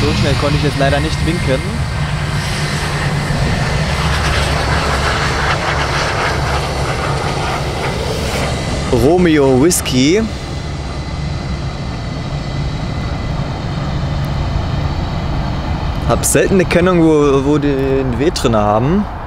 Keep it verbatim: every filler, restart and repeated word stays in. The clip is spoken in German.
so schnell konnte ich jetzt leider nicht winken. Romeo Whisky. Hab selten eine Kennung, wo, wo die einen W drin haben.